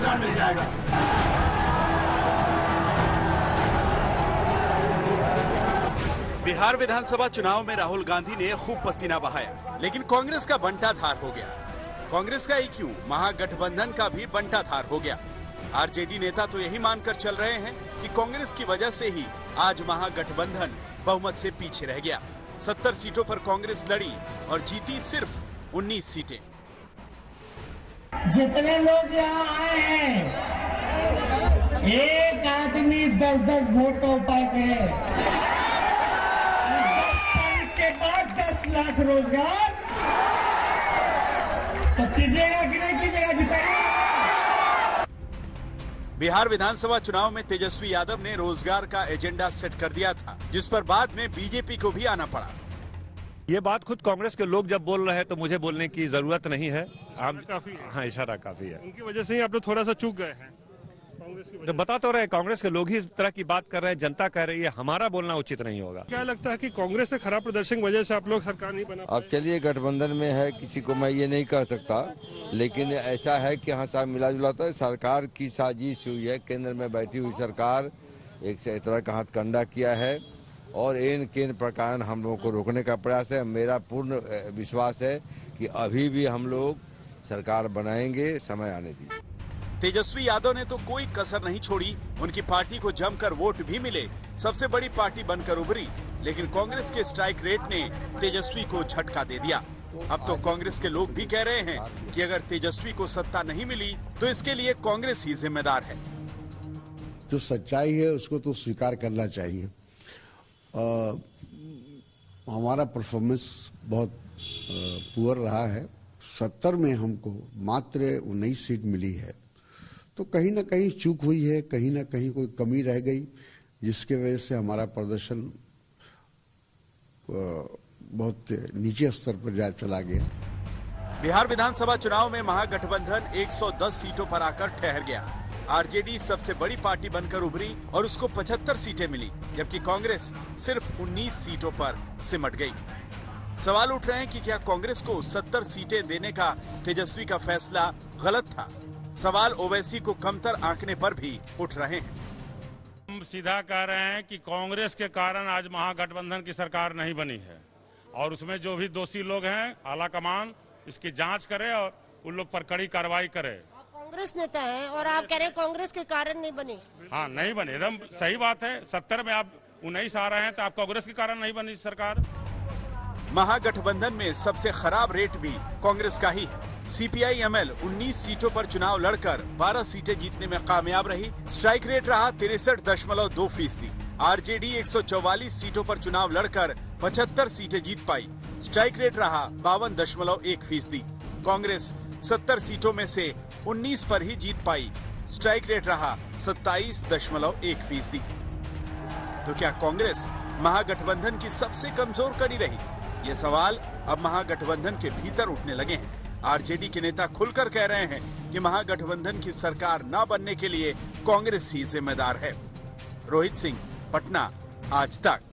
रोजगार मिल जाएगा। बिहार विधानसभा चुनाव में राहुल गांधी ने खूब पसीना बहाया, लेकिन कांग्रेस का बंटाधार हो गया। कांग्रेस का ही क्यों, महागठबंधन का भी बंटाधार हो गया। आरजेडी नेता तो यही मानकर चल रहे हैं कि कांग्रेस की वजह से ही आज महागठबंधन बहुमत से पीछे रह गया। 70 सीटों पर कांग्रेस लड़ी और जीती सिर्फ 19 सीटें। जितने लोग यहाँ आए हैं, एक आदमी 10-10 वोट का उपाय करे, 10 के बाद 10 लाख रोजगार तो कीजिएगा कि नहीं कीजिएगा, जिताइएगा। बिहार विधानसभा चुनाव में तेजस्वी यादव ने रोजगार का एजेंडा सेट कर दिया था, जिस पर बाद में बीजेपी को भी आना पड़ा। ये बात खुद कांग्रेस के लोग जब बोल रहे हैं तो मुझे बोलने की जरूरत नहीं है। आप काफी है। हाँ, इशारा काफी है। उनकी वजह से ही आप लोग थोड़ा सा चूक गए हैं कांग्रेस की वजह। तो बता तो रहे, कांग्रेस के लोग ही इस तरह की बात कर रहे हैं, जनता कह रही है, हमारा बोलना उचित नहीं होगा। क्या लगता है कि कांग्रेस से खराब प्रदर्शन की वजह से आप लोग सरकार नहीं बना पाए? अब चलिए, गठबंधन में है, किसी को मैं ये नहीं कह सकता, लेकिन ऐसा है कि हाँ साहब मिला जुला था। सरकार की साजिश हुई है, केंद्र में बैठी हुई सरकार एक तरह का हथकंडा किया है और इन केंद्र प्रकार हम लोगों को रोकने का प्रयास है। मेरा पूर्ण विश्वास है कि अभी भी हम लोग सरकार बनाएंगे, समय आने दीजिए। तेजस्वी यादव ने तो कोई कसर नहीं छोड़ी, उनकी पार्टी को जमकर वोट भी मिले, सबसे बड़ी पार्टी बनकर उभरी। लेकिन कांग्रेस के स्ट्राइक रेट ने तेजस्वी को झटका दे दिया। अब तो कांग्रेस के लोग भी कह रहे हैं कि अगर तेजस्वी को सत्ता नहीं मिली तो इसके लिए कांग्रेस ही जिम्मेदार है। जो सच्चाई है उसको तो स्वीकार करना चाहिए। हमारा परफॉर्मेंस बहुत पुअर रहा है। 70 में हमको मात्र 19 सीट मिली है, तो कहीं ना कहीं चूक हुई है, कहीं ना कहीं कोई कमी रह गई, जिसके वजह से हमारा प्रदर्शन बहुत नीचे स्तर पर चला गया। बिहार विधानसभा चुनाव में महागठबंधन 110 सीटों पर आकर ठहर गया। आरजेडी सबसे बड़ी पार्टी बनकर उभरी और उसको 75 सीटें मिली, जबकि कांग्रेस सिर्फ 19 सीटों पर सिमट गई। सवाल उठ रहे हैं कि क्या कांग्रेस को 70 सीटें देने का तेजस्वी का फैसला गलत था। सवाल ओवैसी को कमतर आंकने पर भी उठ रहे हैं। हम सीधा कह रहे हैं कि कांग्रेस के कारण आज महागठबंधन की सरकार नहीं बनी है और उसमें जो भी दोषी लोग हैं, आला कमान इसकी जांच करे और उन लोग पर कड़ी कार्रवाई करे। कांग्रेस नेता है और आप कह रहे हैं कांग्रेस के कारण नहीं बनी। हाँ, नहीं बनी, एकदम सही बात है। 70 में आप 19 आ रहे हैं तो आप कांग्रेस के कारण नहीं बनी सरकार। महागठबंधन में सबसे खराब रेट भी कांग्रेस का ही है। सीपीआई-एमएल 19 सीटों पर चुनाव लड़कर 12 सीटें जीतने में कामयाब रही। स्ट्राइक रेट रहा 63.2%। आरजेडी 144 सीटों पर चुनाव लड़कर 75 सीटें जीत पाई। स्ट्राइक रेट रहा 52.1%। कांग्रेस 70 सीटों में से 19 पर ही जीत पाई। स्ट्राइक रेट रहा 27.1%। तो क्या कांग्रेस महागठबंधन की सबसे कमजोर कड़ी रही? ये सवाल अब महागठबंधन के भीतर उठने लगे हैं। आरजेडी के नेता खुलकर कह रहे हैं कि महागठबंधन की सरकार न बनने के लिए कांग्रेस ही जिम्मेदार है। रोहित सिंह, पटना, आज तक।